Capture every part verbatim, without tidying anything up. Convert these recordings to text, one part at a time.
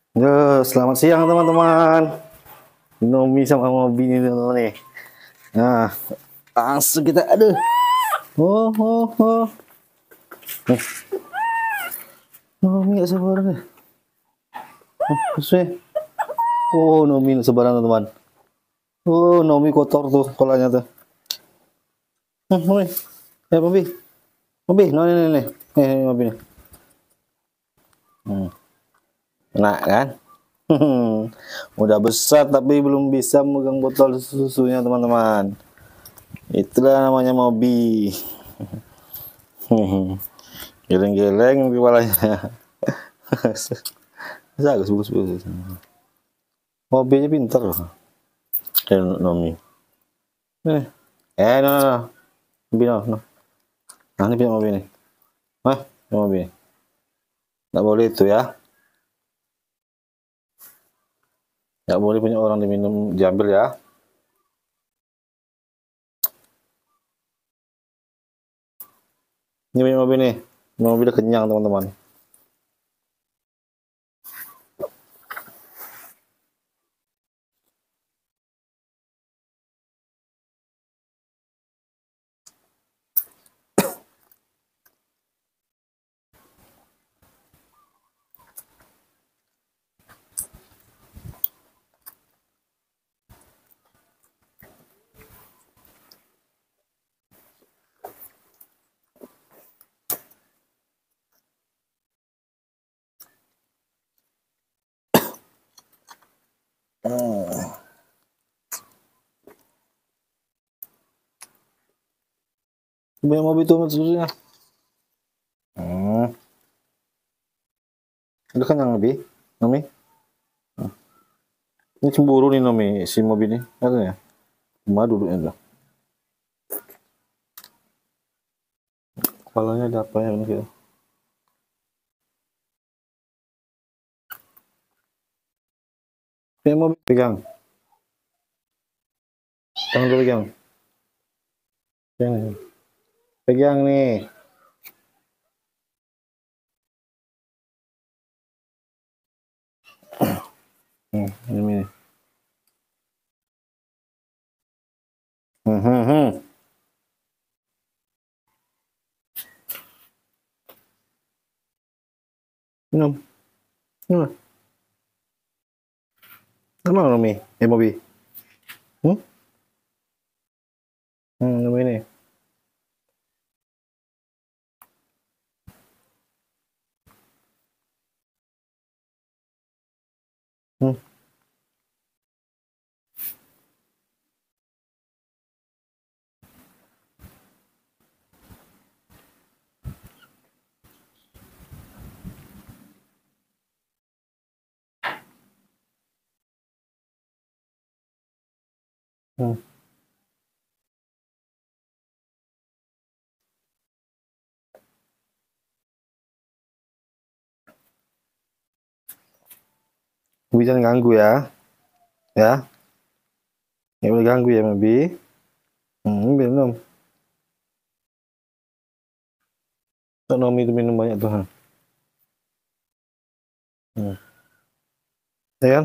Yo, selamat siang teman-teman. Nomi sama Mobi ini teman-teman nih. Nah, langsung kita aduh. Oh, oh, oh. Nih. Nomi gak sabar nih. Oh, sesuai. Oh, Nomi sebaran teman-teman. Oh, Nomi kotor tuh kolanya tuh. Hmm, Mobi. Eh, Mobi. Mobi, no, nih, nih, nih. Eh, Mobi nih. Hmm. Nah, kan? Udah besar tapi belum bisa megang botol susunya teman-teman. Itulah namanya Mobi. Geleng-geleng kepalanya. Bagus, bagus, bagus. Mobilnya pintar loh. Dan Nomi. Eh, eh, no, no, no. Mobil, no, no. Nah, ini punya mobil nih. Hah? Ini mobil. Nggak boleh itu ya. Nggak boleh punya orang diminum, diambil ya. Ini punya mobil nih. Mobil kenyang teman-teman. Hmm. Punya mobil tuh susunya. Hmm. Udah kenyang lebih, Nomi. Hmm. Ini cemburu nih Nomi si mobil ini. Katanya. Cuma duduknya tuh. Kepalanya ada apa ya ini gitu. Punya mobil pegang. Tangan dulu pegang. Pegang. Pegang nih. Hmm, ini. Hmm, hmm, hmm. Minum. Minum. Emang Nomi? Eh, Mobi? Hmm? Hmm, Nomi ini. Hmm. Hmm. Mobi jangan ganggu ya. Ya. Nggak boleh ganggu ya, Mobi. Hmm, minum. Kok Nomi itu minum banyak tuh. Hmm. Ya kan?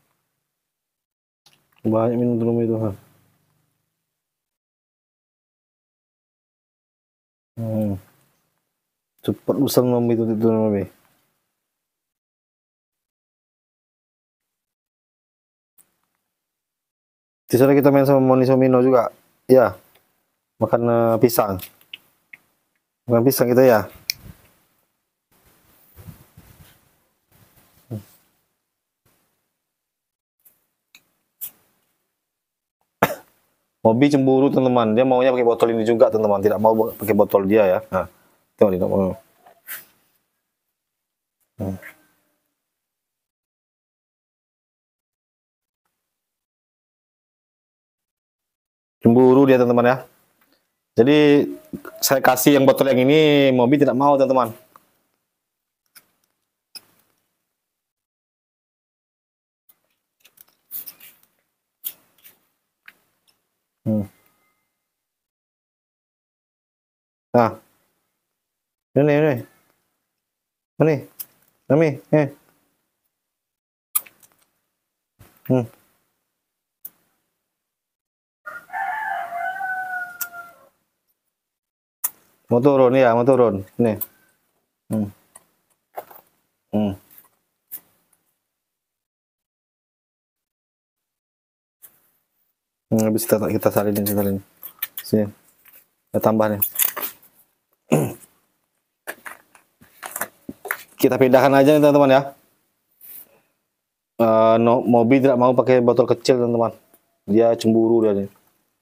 Banyak minum tuh Nomi itu. Hmm. Cepat usang Nomi itu, itu Nomi. Di sana kita main sama Moni Somino juga. Ya, makan uh, pisang. Makan pisang kita ya. Mobi cemburu teman-teman. Dia maunya pakai botol ini juga teman-teman. Tidak mau pakai botol dia ya. Nah, tengok tidak mau. Hmm. Cemburu dia teman-teman ya. Jadi saya kasih yang botol yang ini, Mobi tidak mau teman-teman. Hmm. Nah, ini ini, ini, Nomi, eh. Hmm. Mau turun ya, mau turun. Nih. Hmm. Hmm. Hmm, habis kita kita salinin, kita salinin. Sini. Kita tambah nih. Kita pindahkan aja nih teman-teman ya. Uh, no, Mobi tidak mau pakai botol kecil teman-teman. Dia cemburu dia nih.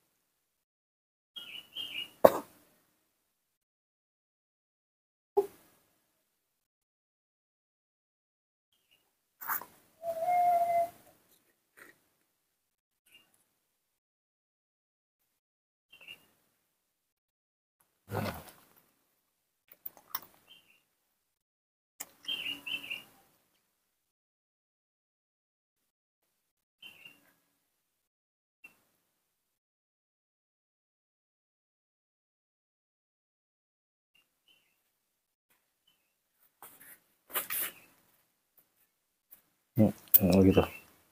Hmm, hmm, gitu.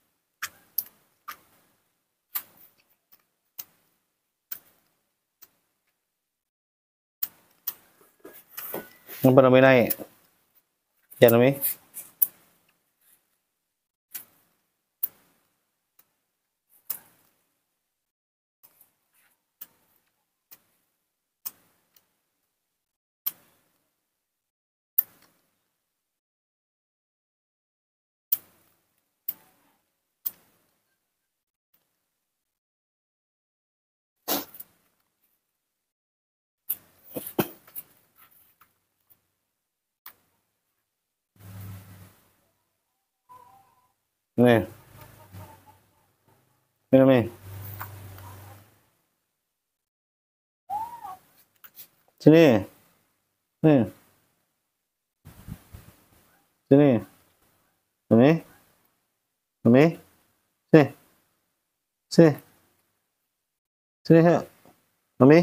Apa namanya naik? Ya namanya? Nih. Ini namanya. Sini. Nih. Sini. Ini. Ini. Sini. Sini. Sini, ya. Mami.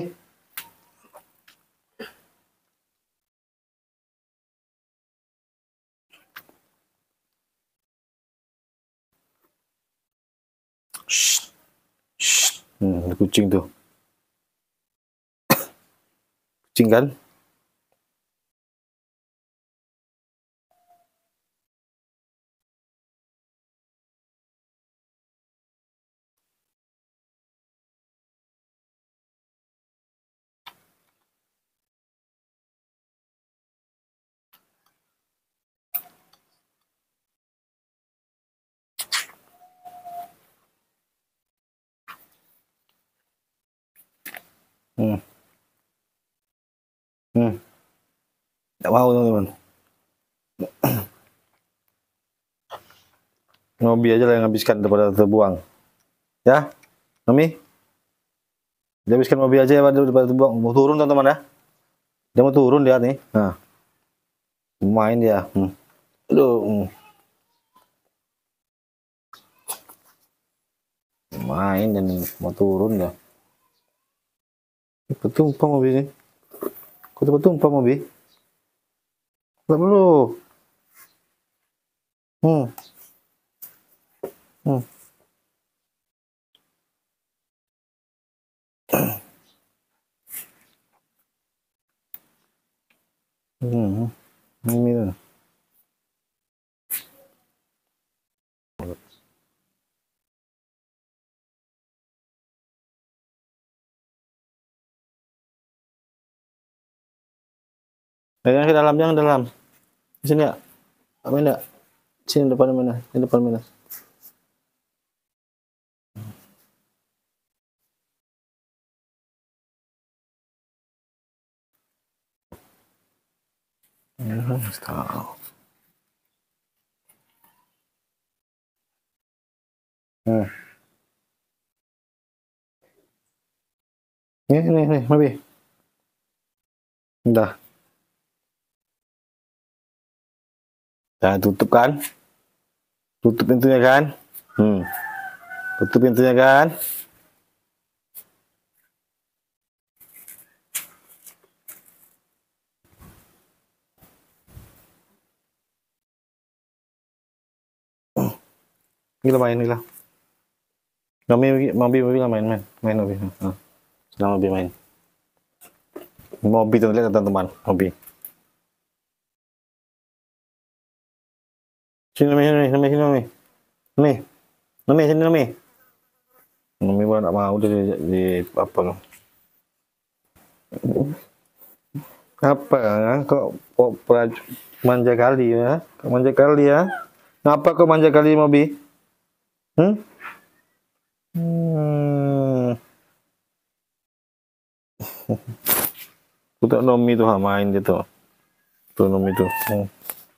Shh. Shh. Hmm, kucing tuh. Kucing kan? Hmm. Hmm. Nggak mau teman-teman. Mobi aja lah yang habiskan daripada terbuang. Ya, Mami. Dia habiskan mobil aja ya daripada terbuang. Mau turun teman-teman ya. Dia mau turun dia nih. Nah. Main dia. Hmm. Aduh. Hmm. Main dan mau turun ya. Ketumpah mobil ini. Kok tumpah mobil? Enggak perlu. Hmm. Hmm. Hmm. Ini tuh. Jangan ke dalam, jangan ke dalam. Di sini ya. Apa enggak? Sini depan mana? Di depan mana? Ya, tahu. Hmm. Ini, ini, ini, Mabi. Udah. Nah, tutup kan? Tutup pintunya kan? Hmm. Tutup pintunya kan? Gila main gila. Nomi, Mobi, Mobi lah main, main, main Mobi. Nah, sedang Mobi main. Mobi tuh lihat teman-teman, Mobi. Sini Nomi, sini Nomi, sini Nomi. Nomi, Nomi, sini Nomi. Nomi malah nggak mau di, di apa loh. Apa kok, kok manja kali ya? Kok manja kali ya? Ngapa kok manja kali Mobi? Hmm? Hmm. Tuh Nomi tuh main gitu. Tuh Nomi tuh. Hmm.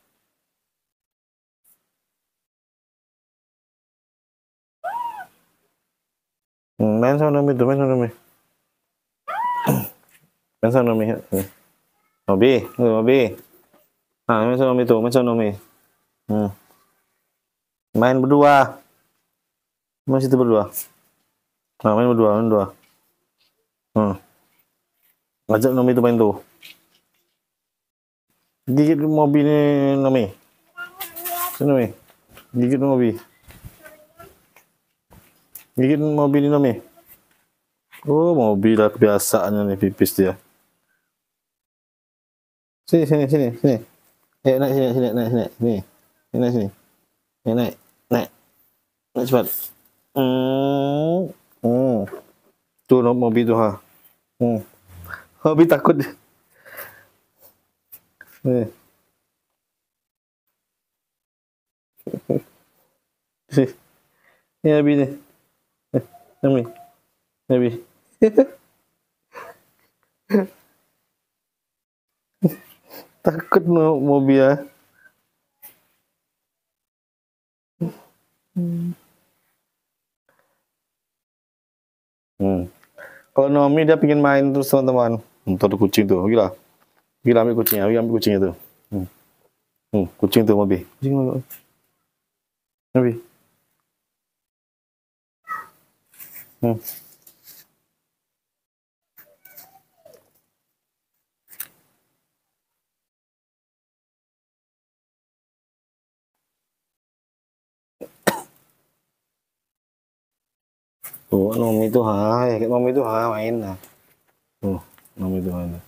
Main sama Nomi tuh, main sama Nomi. Main sama Nomi. Nobi, Nobi. Nah, main sama Nomi tuh, main sama Nomi. Hmm. Main berdua. Main situ berdua. Nah, main berdua, main berdua. Hmm. Ngajak Nomi tuh main tuh. Gigit Mobi nih Nomi. Sini Nomi. Gigit Mobi. Gigit Mobi nih Nomi. Oh, Mobi lah kebiasaannya nih pipis dia. Sini, sini, sini, sini. Eh, naik sini, sini, naik sini, sini. Naik sini. Eh, naik, naik. Naik cepat. Hmm. Hmm. Tuh Mobi tuh ha. Hmm. Mobi takut. Nih. Ini Abi nih. Nomi. Abi. Takut Mobi ya. Hmm. Hmm. Kalau Nomi dia pengen main terus teman-teman. Ntar kucing tuh, gila. Gila ambil kucingnya, ambil kucingnya tuh. Hmm. Hmm. Kucing tuh Mobi. Kucing Mobi. Hmm. Tuh, Nomi tuh ha, ya Nomi tuh ha main nah. Tuh, Nomi tuh main.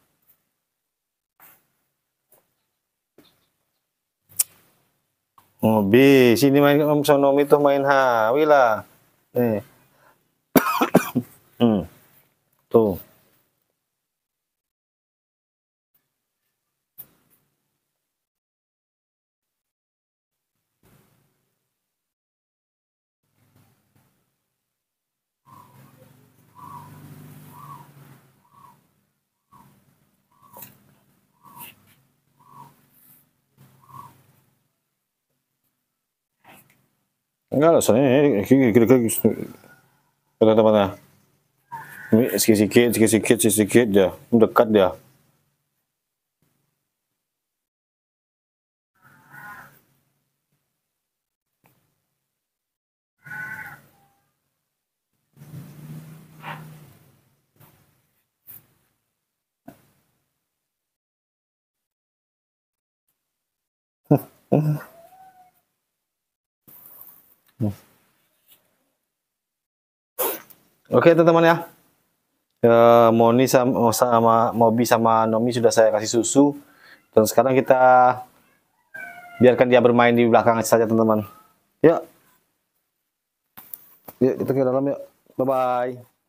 Mobi, sini main sama Nomi tuh main ha, wila. Eh. Hmm. Tuh. Enggak lah, soalnya kira-kira kata temannya. Sikit-sikit, sikit-sikit, sikit-sikit dia, mendekat dia. Oke teman-teman ya. Ya, Moni sama, sama Mobi sama Nomi sudah saya kasih susu. Dan sekarang kita biarkan dia bermain di belakang saja teman-teman. Yuk. Yuk kita ke dalam yuk. Bye-bye.